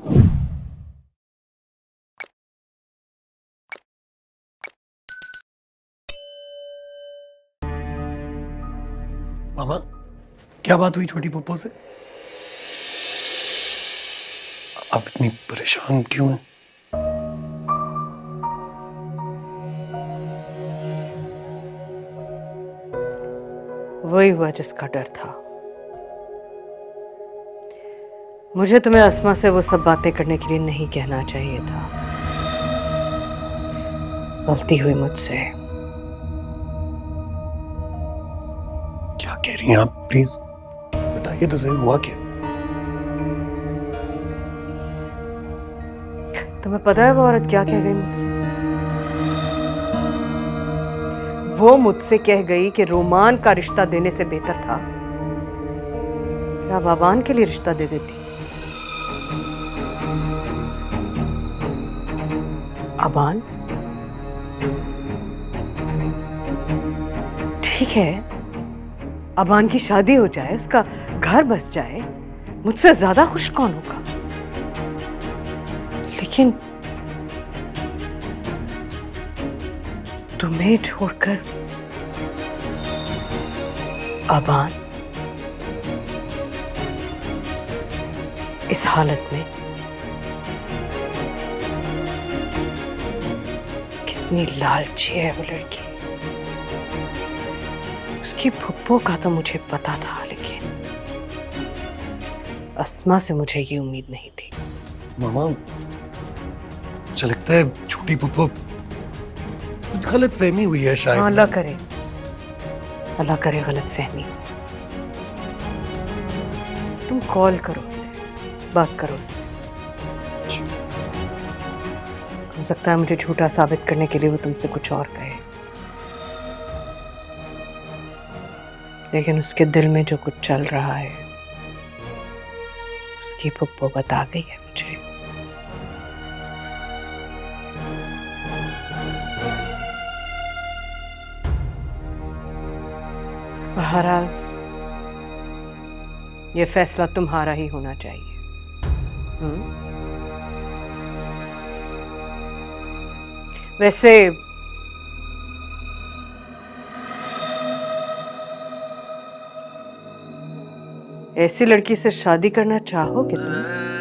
मामा, क्या बात हुई छोटी पप्पो से? आप इतनी परेशान क्यों हैं? वही हुआ जिसका डर था। मुझे तुम्हें अस्मा से वो सब बातें करने के लिए नहीं कहना चाहिए था। गलती हुई मुझसे। क्या कह रही हैं आप? प्लीज बताइए तो सही, हुआ क्या? तुम्हें पता है वो औरत क्या कह गई मुझसे? वो मुझसे कह गई कि रोमान का रिश्ता देने से बेहतर था कि आप अबान के लिए रिश्ता दे देती। अबान? ठीक है, अबान की शादी हो जाए, उसका घर बस जाए, मुझसे ज्यादा खुश कौन होगा? लेकिन तुम्हें छोड़कर अबान इस हालत में, कितनी लालची है वो लड़की। उसकी फुप्पो का तो मुझे पता था, लेकिन अस्मा से मुझे ये उम्मीद नहीं थी। मामा, मुझे लगता है छोटी पप्पो गलत फहमी हुई है शायद। अल्लाह करे, अल्लाह करे गलत फहमी। तुम कॉल करो उसे, बात करो उससे। हो सकता है मुझे झूठा साबित करने के लिए वो तुमसे कुछ और कहे, लेकिन उसके दिल में जो कुछ चल रहा है उसकी फुप्पो बता गई है मुझे। बहरहाल ये फैसला तुम्हारा ही होना चाहिए। वैसे ऐसी लड़की से शादी करना चाहोगे तुम?